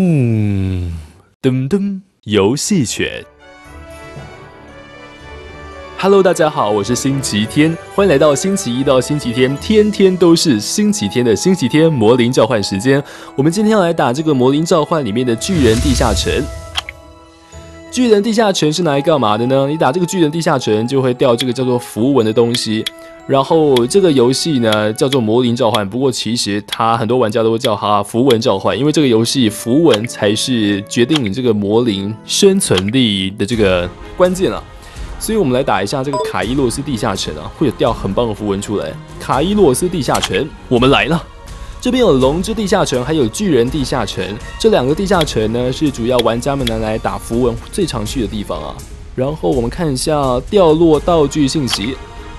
噔噔，游戏犬。Hello， 大家好，我是星期天，欢迎来到星期一到星期天，天天都是星期天的星期天魔灵召唤时间。我们今天要来打这个魔灵召唤里面的巨人地下城。巨人地下城是拿来干嘛的呢？你打这个巨人地下城就会掉这个叫做符文的东西，然后这个游戏呢叫做魔灵召唤，不过其实它很多玩家都会叫它符文召唤，因为这个游戏符文才是决定你这个魔灵生存力的这个关键啊。所以我们来打一下这个卡伊洛斯地下城啊，会有掉很棒的符文出来。卡伊洛斯地下城，我们来了。这边有龙之地下城，还有巨人地下城。这两个地下城呢，是主要玩家们拿来打符文最常去的地方啊。然后我们看一下掉落道具信息。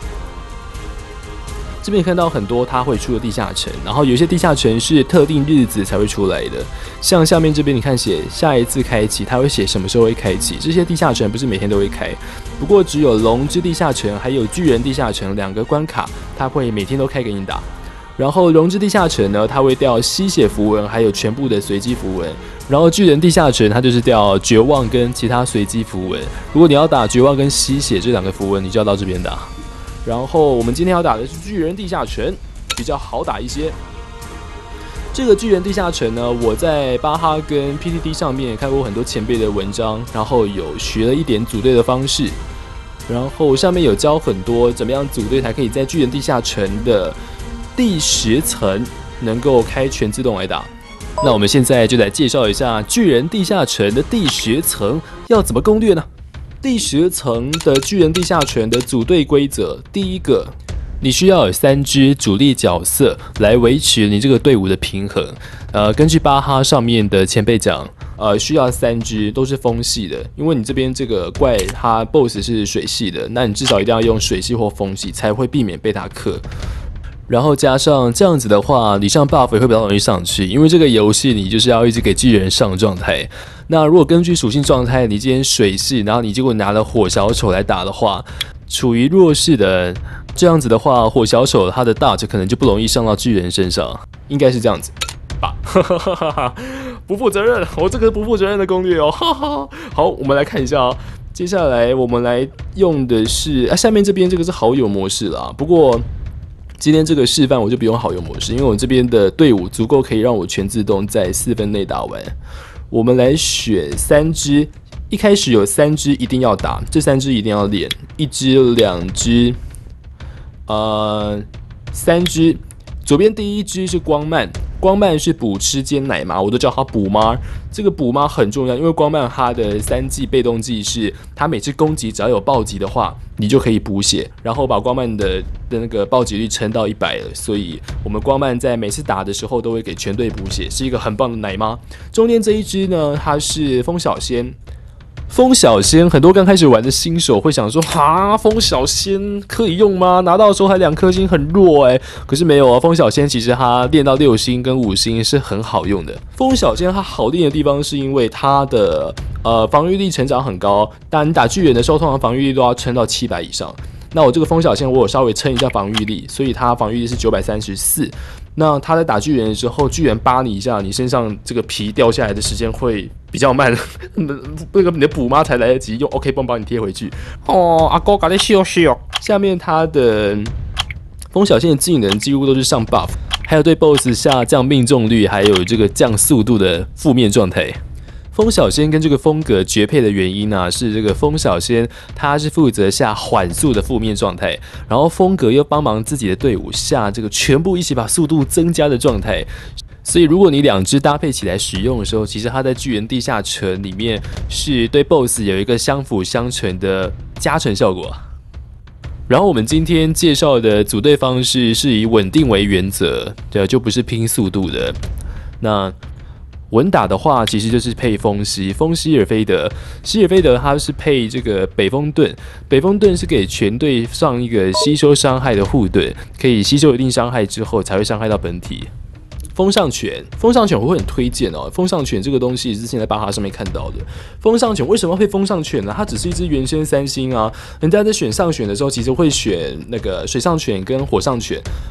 这边看到很多它会出的地下城，然后有些地下城是特定日子才会出来的，像下面这边你看写下一次开启，它会写什么时候会开启。这些地下城不是每天都会开，不过只有龙之地下城还有巨人地下城两个关卡，它会每天都开给你打。然后龙之地下城呢，它会掉吸血符文，还有全部的随机符文。然后巨人地下城它就是掉绝望跟其他随机符文。如果你要打绝望跟吸血这两个符文，你就要到这边打。然后我们今天要打的是巨人地下城，比较好打一些。这个巨人地下城呢，我在巴哈跟 PTT 上面看过很多前辈的文章，然后有学了一点组队的方式，然后上面有教很多怎么样组队才可以在巨人地下城的第10层能够开全自动来打。那我们现在就来介绍一下巨人地下城的第10层要怎么攻略呢？第10层的巨人地下城的组队规则，第一个，你需要有3只主力角色来维持你这个队伍的平衡。根据巴哈上面的前辈讲，需要3只都是风系的，因为你这边这个怪它 BOSS 是水系的，那你至少一定要用水系或风系才会避免被它克。然后加上这样子的话，你上 buff 也会比较容易上去，因为这个游戏你就是要一直给巨人上状态。那如果根据属性状态，你今天水系，然后你结果拿了火小丑来打的话，处于弱势的这样子的话，火小丑它的 dodge 可能就不容易上到巨人身上，应该是这样子吧。不负责任，我这个不负责任的攻略哦。好，我们来看一下哦。接下来我们来用的是下面这边这个是好友模式啦，不过今天这个示范我就不用好友模式，因为我这边的队伍足够可以让我全自动在4分内打完。我们来选3只，一开始有3只一定要打，这3只一定要练，1只、2只，3只。左边第1只是光曼，光曼是补吃兼奶妈，我都叫它补妈。这个补妈很重要，因为光曼它的3技被动技是，它每次攻击只要有暴击的话，你就可以补血，然后把光曼的那个暴击率撑到100了。所以我们光曼在每次打的时候都会给全队补血，是一个很棒的奶妈。中间这1只呢，它是风小仙。风小仙很多刚开始玩的新手会想说，风小仙可以用吗？拿到的时候还2颗星，很弱可是没有啊，风小仙其实它练到6星跟5星是很好用的。风小仙它好练的地方是因为它的防御力成长很高，但你打巨人的时候，通常防御力都要撑到700以上。那我这个风小仙我有稍微撑一下防御力，所以它防御力是934。那他在打巨人的时候，巨人扒你一下，你身上这个皮掉下来的时间会比较慢，那个你的补妈才来得及用 OK 绷把你贴回去。阿哥赶紧笑笑。下面他的风小仙的技能几乎都是上 buff， 还有对 BOSS 下降命中率，还有这个降速度的负面状态。风小仙跟这个风格绝配的原因啊，是这个风小仙他是负责下缓速的负面状态，然后风格又帮忙自己的队伍下这个全部一起把速度增加的状态。所以如果你2只搭配起来使用的时候，其实它在巨人地下城里面是对 BOSS 有一个相辅相成的加成效果。然后我们今天介绍的组队方式是以稳定为原则，就不是拼速度的。那稳打的话，其实就是配风息希尔菲德，希尔菲德他是配这个北风盾，北风盾是给全队上一个吸收伤害的护盾，可以吸收一定伤害之后才会伤害到本体。风上犬我会很推荐哦。风上犬这个东西之前在巴哈上面看到的。风上犬为什么会风上犬呢？它只是一只原生3星啊。人家在选上选的时候，其实会选那个水上犬跟火上犬。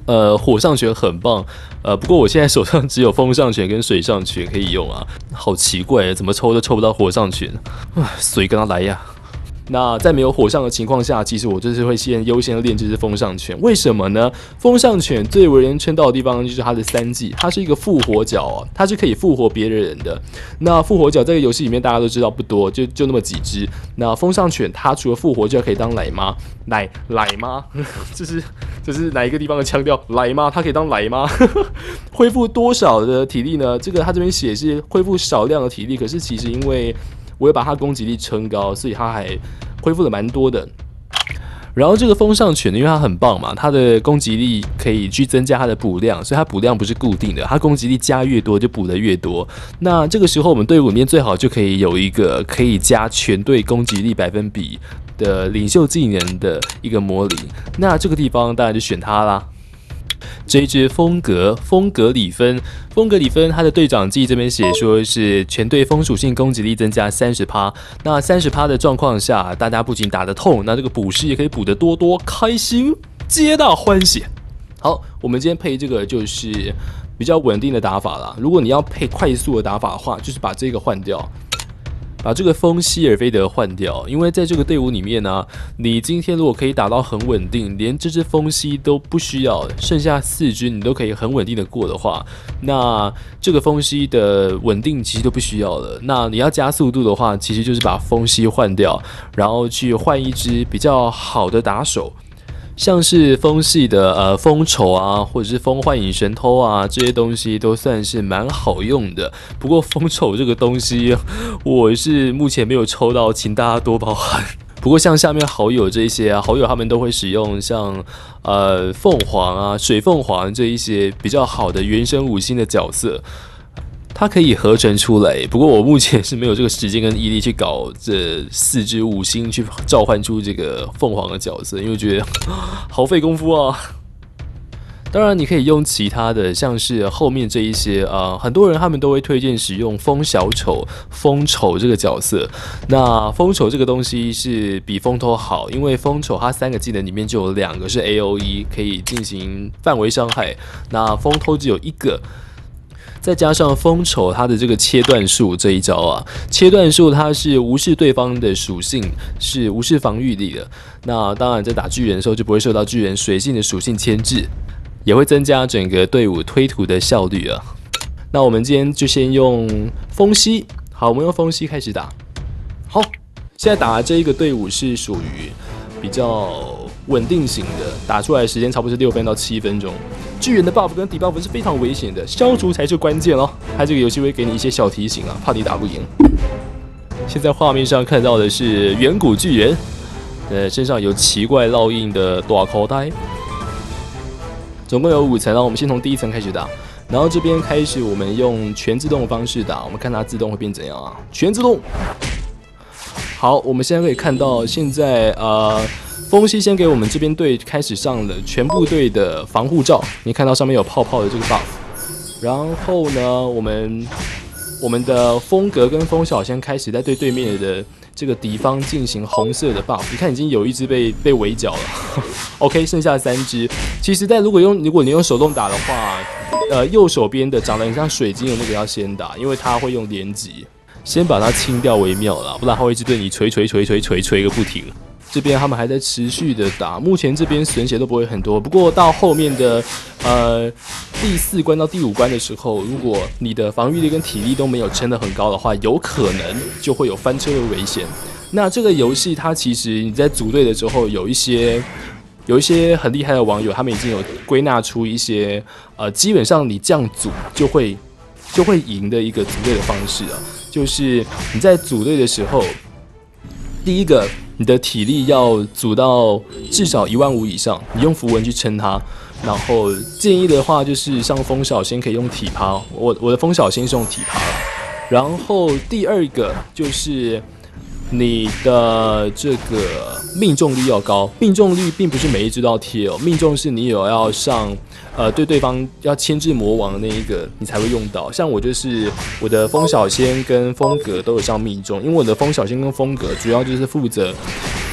火上拳很棒，不过我现在手上只有风上拳跟水上拳可以用啊，好奇怪，怎么抽都抽不到火上拳，谁跟他来呀？那在没有火上的情况下，其实我就是会先优先练这支风上拳。为什么呢？风上拳最为人称道的地方就是它的3技，它是一个复活角啊，它是可以复活别人的。那复活角这个游戏里面大家都知道不多，就那么几只。那风上拳它除了复活就可以当奶妈，奶妈，这是哪一个地方的腔调？奶妈，它可以当奶妈，恢复多少的体力呢？这个它这边写是恢复少量的体力，可是其实因为我也把它攻击力撑高，所以它还恢复了蛮多的。然后这个风上拳因为它很棒嘛，它的攻击力可以去增加它的补量，所以它补量不是固定的，它攻击力加越多就补得越多。那这个时候我们队伍里面最好就可以有一个可以加全队攻击力100%的领袖技能的一个魔灵，那这个地方当然就选它啦。这一支风格里芬，它的队长技这边写说是全队风属性攻击力增加30%。那30%的状况下，大家不仅打得痛，那这个补师也可以补得多，开心，皆大欢喜。好，我们今天配这个就是比较稳定的打法啦。如果你要配快速的打法的话，就是把这个换掉。把这个风希尔菲德换掉，因为在这个队伍里面呢，你今天如果可以打到很稳定，连这只风希都不需要，剩下4只你都可以很稳定的过的话，那这个风希的稳定其实都不需要了。那你要加速度的话，其实就是把风希换掉，然后去换一只比较好的打手。像是风系的风丑啊，或者是风幻影神偷啊，这些东西都算是蛮好用的。不过风丑这个东西，我是目前没有抽到，请大家多包涵。不过像下面好友这一些啊，好友他们都会使用像凤凰啊、水凤凰这一些比较好的原生5星的角色。它可以合成出来，不过我目前是没有这个时间跟毅力去搞这4只5星去召唤出这个凤凰的角色，因为我觉得好费功夫啊。当然，你可以用其他的，像是后面这一些很多人他们都会推荐使用风小丑、风丑这个角色。那风丑这个东西是比风偷好，因为风丑它3个技能里面就有2个是 AOE 可以进行范围伤害，那风偷只有1个。再加上风丑它的这个切断术这一招啊，切断术它是无视对方的属性，是无视防御力的。那当然在打巨人的时候就不会受到巨人水性的属性牵制，也会增加整个队伍推图的效率啊。那我们今天就先用风息，好，我们用风息开始打。好，现在打的这一个队伍是属于比较稳定型的，打出来的时间差不多是6分到7分钟。巨人的 buff 跟底 buff 是非常危险的，消除才是关键哦。它这个游戏会给你一些小提醒啊，怕你打不赢。现在画面上看到的是远古巨人，身上有奇怪烙印的大口袋，总共有5层，然后我们先从第1层开始打，然后这边开始我们用全自动的方式打，我们看它自动会变怎样啊？全自动。好，我们现在可以看到现在风息先给我们这边队开始上了全部队的防护罩，你看到上面有泡泡的这个 buff。然后呢，我们的风格跟风小先开始在对面的这个敌方进行红色的 buff。你看已经有1只被围剿了，OK， 剩下3只。其实如果你用手动打的话，右手边的长得很像水晶的那个要先打，因为它会用连击，先把它清掉为妙啦，不然它会一直对你锤个不停。这边他们还在持续的打，目前这边损血都不会很多，不过到后面的第4关到第5关的时候，如果你的防御力跟体力都没有撑得很高的话，有可能就会有翻车的危险。那这个游戏它其实你在组队的时候，有一些很厉害的网友，他们已经有归纳出一些基本上你这样组就会赢的一个组队的方式啊，就是你在组队的时候，第一个。你的体力要组到至少15000以上，你用符文去撑它。然后建议的话，就是像风小仙可以用体趴，我的风小仙是用体趴。然后第2个就是你的这个命中率要高，命中率并不是每一只都要贴哦，命中是你有要上对方要牵制魔王的那一个你才会用到。像我就是我的风小仙跟风格都有上命中，因为我的风小仙跟风格主要就是负责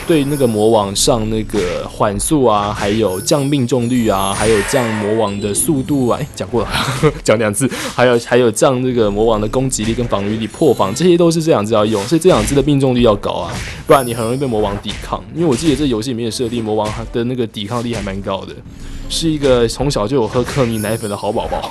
对那个魔王上那个缓速啊，还有降命中率啊，还有降魔王的速度啊，讲过了，讲2次，还有降那个魔王的攻击力跟防御力、破防，这些都是这2只要用，所以这2只的命中率要高啊，不然你很容易被魔王抵抗。因为我记得这游戏里面的设定，魔王的那个抵抗力还蛮高的，是一个从小就有喝克米奶粉的好宝宝。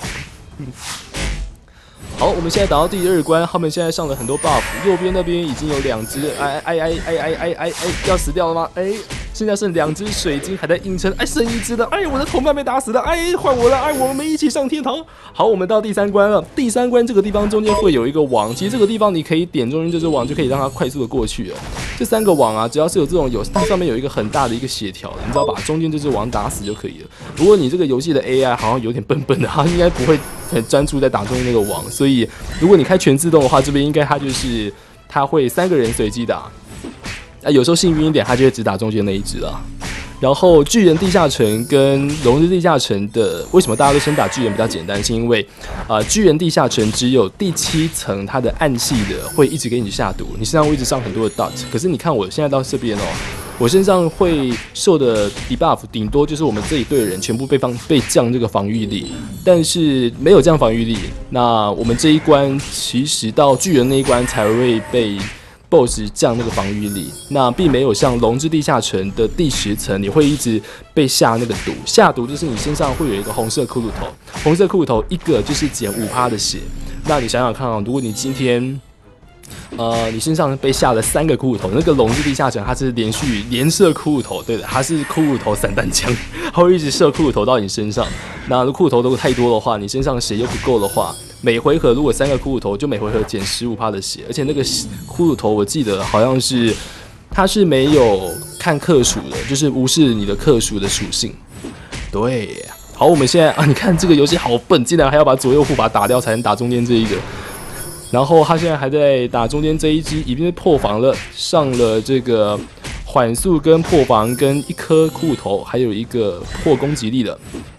好，我们现在打到第2关，他们现在上了很多 buff， 右边那边已经有2只，要死掉了吗？现在剩2只水晶还在硬撑，剩1只了，我的同伴被打死了，换我了，我们一起上天堂。好，我们到第3关了。第3关这个地方中间会有一个网，其实这个地方你可以点中间这只网，就可以让它快速的过去了。这3个网啊，只要是有这种它上面有一个很大的一个血条，你只要把中间这只网打死就可以了。不过你这个游戏的 AI 好像有点笨笨的，它应该不会很专注在打中间那个网，所以如果你开全自动的话，这边应该它会3个人随机打。有时候幸运一点，他就会只打中间那一只啦。然后巨人地下城跟龙之地下城的，为什么大家都先打巨人比较简单？是因为巨人地下城只有第7层它的暗系的会一直给你下毒，你身上会一直上很多的 dot。可是你看我现在到这边我身上会受的 debuff 顶多就是我们这一队人全部被降这个防御力，但是没有降防御力。那我们这一关其实到巨人那一关才会被BOSS 降那个防御力，那并没有像龙之地下城的第10层，你会一直被下那个毒。下毒就是你身上会有一个红色骷髅头，红色骷髅头一个就是减5%的血。那你想想看如果你今天你身上被下了3个骷髅头，那个龙之地下城它是连射骷髅头，对的，它是骷髅头散弹枪，它会一直射骷髅头到你身上。那骷髅头如果太多的话，你身上血又不够的话，每回合如果3个骷髅头，就每回合减15%的血，而且那个骷髅头我记得好像是它是没有看克数的，就是无视你的克数的属性。对，好，我们现在你看这个游戏好笨，竟然还要把左右护法打掉才能打中间这一个。然后他现在还在打中间这一只，已经破防了，上了这个缓速跟破防跟1颗骷髅头，还有一个破攻击力的。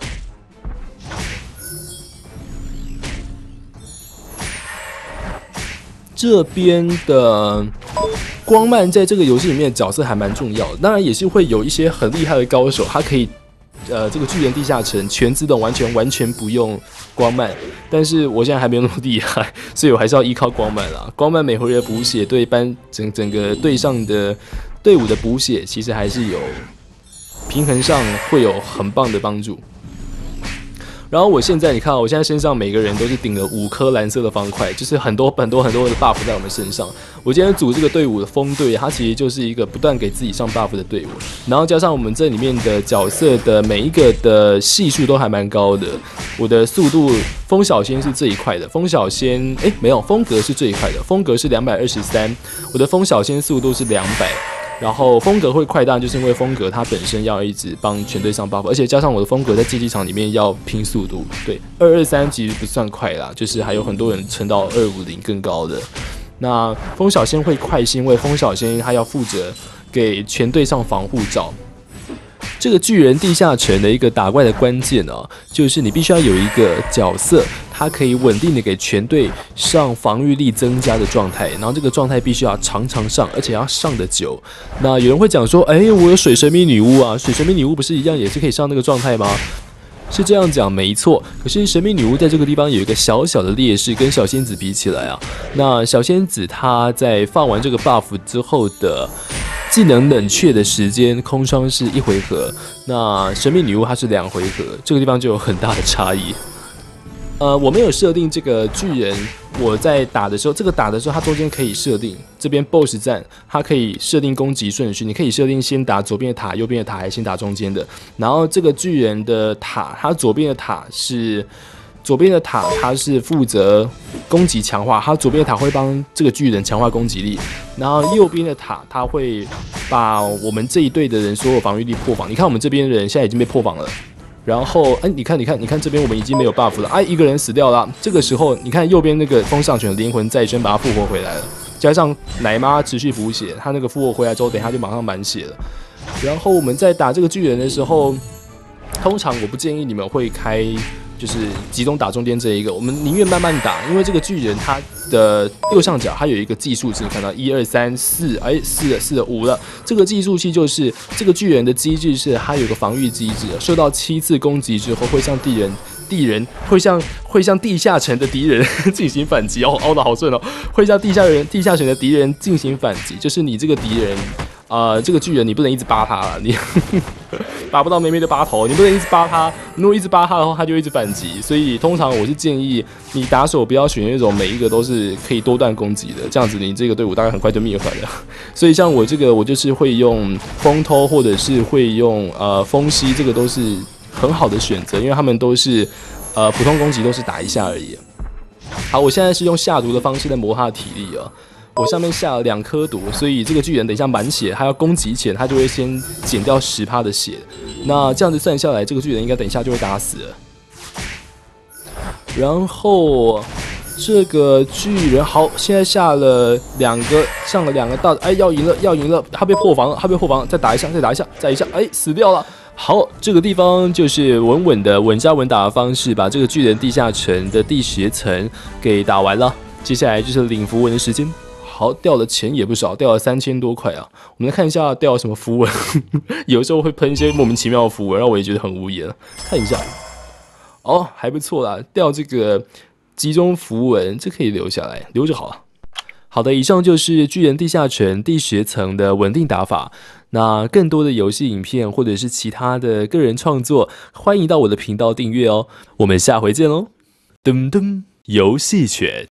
这边的光曼在这个游戏里面的角色还蛮重要的，当然也是会有一些很厉害的高手，他可以这个巨人地下城全自动完全不用光曼，但是我现在还没有那么厉害，所以我还是要依靠光曼啦。光曼每回合补血对整个队上的队伍的补血，其实还是有平衡上会有很棒的帮助。然后我现在你看我现在身上每个人都是顶了5颗蓝色的方块，就是很多的 buff 在我们身上。我今天组这个队伍的风队，它其实就是一个不断给自己上 buff 的队伍，然后加上我们这里面的角色的每一个的系数都还蛮高的。我的速度，风小仙是最快的，风小仙没有，风格是最快的，风格是223，我的风小仙速度是200。然后风格会快，当然就是因为风格它本身要一直帮全队上 buff， 而且加上我的风格在竞技场里面要拼速度，对，223其实不算快啦，就是还有很多人撑到250更高的。那风小仙会快，是因为风小仙他要负责给全队上防护罩。这个巨人地下城的一个打怪的关键就是你必须要有一个角色，它可以稳定的给全队上防御力增加的状态，然后这个状态必须要常常上，而且要上得久。那有人会讲说，我有水神秘女巫啊，水神秘女巫不是一样也是可以上那个状态吗？是这样讲没错，可是神秘女巫在这个地方有一个小小的劣势，跟小仙子比起来那小仙子她在放完这个 buff 之后的技能冷却的时间，空窗是1回合，那神秘女巫它是2回合，这个地方就有很大的差异。我没有设定这个巨人，我在打的时候，它中间可以设定这边 BOSS 战，它可以设定攻击顺序，你可以设定先打左边的塔、右边的塔，还是先打中间的。然后这个巨人的塔，它左边的塔它是负责攻击强化，它左边的塔会帮这个巨人强化攻击力，然后右边的塔它会把我们这一队的人所有防御力破防。你看我们这边的人现在已经被破防了。然后，你看这边我们已经没有 buff 了，一个人死掉了。这个时候，你看右边那个风上犬灵魂再生，把它复活回来了，加上奶妈持续补血，他那个复活回来之后，等一下就马上满血了。然后我们在打这个巨人的时候，通常我不建议你们会开就是集中打中间这一个，我们宁愿慢慢打，因为这个巨人它的右上角它有一个计数器，你看到1、2、3、4，哎，4了5了。这个计数器就是这个巨人的机制是它有个防御机制，受到7次攻击之后会向地人会向地下城的敌人进行反击，凹的好顺哦，会向地下城的敌人进行反击，就是你这个敌人。这个巨人你不能一直扒他了，你扒不到妹妹的扒头，你不能一直扒他，如果一直扒他的话，他就一直反击。所以通常我是建议你打手不要选那种每一个都是可以多段攻击的，这样子你这个队伍大概很快就灭团了。所以像我这个，我就是会用风偷或者是会用风息，这个都是很好的选择，因为他们都是普通攻击都是打一下而已。好，我现在是用下毒的方式在磨他的体力啊。我上面下了2颗毒，所以这个巨人等一下满血，他要攻击前，他就会先减掉10%的血。那这样子算下来，这个巨人应该等一下就会打死了。然后这个巨人好，现在上了2个大，哎，要赢了，他被破防了，再打一下，哎，死掉了。好，这个地方就是稳扎稳打的方式，把这个巨人地下城的第10层给打完了。接下来就是领符文的时间。好，掉的钱也不少，掉了3000多块啊！我们来看一下掉了什么符文，有时候会喷一些莫名其妙的符文，让我也觉得很无言。看一下，哦，还不错啦，掉这个集中符文，这可以留下来，留着好了。好的，以上就是巨人地下城第10层的稳定打法。那更多的游戏影片或者是其他的个人创作，欢迎到我的频道订阅哦。我们下回见喽！噔噔，游戏犬。